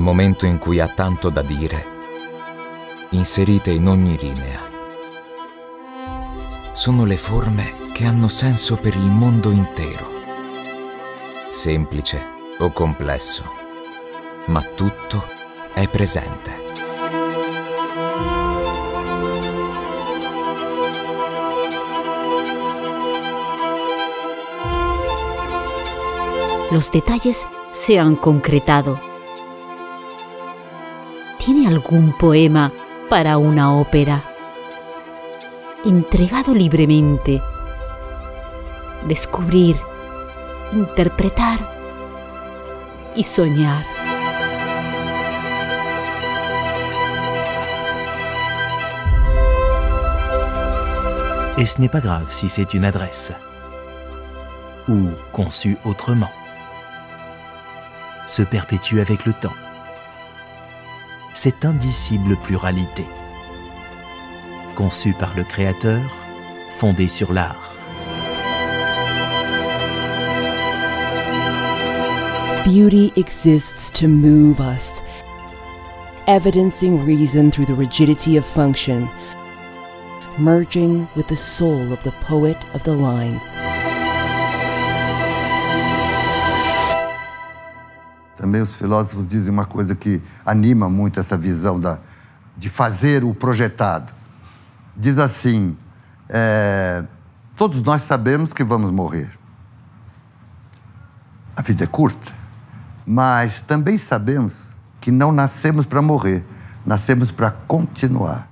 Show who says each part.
Speaker 1: momento in cui ha tanto da dire, inserite in ogni linea. Sono le forme che hanno senso per il mondo intero. Semplice o complesso, ma tutto è presente.
Speaker 2: Los detalles se han concretado. ¿Tiene algún poema para una ópera? Entregado libremente. Descubrir, interpretar y soñar.
Speaker 3: Et ce n'est pas grave si c'est une adresse ou conçue autrement. Se perpétue avec le temps. Cette indicible pluralité, conçue par le Créateur, fondée sur l'art.
Speaker 4: Beauty exists to move us, evidencing reason through the rigidity of function, merging with the soul of the poet of the lines.
Speaker 5: Também os filósofos dizem uma coisa que anima muito essa visão de fazer o projetado. Diz assim, todos nós sabemos que vamos morrer. A vida é curta, mas também sabemos que não nascemos para morrer, nascemos para continuar.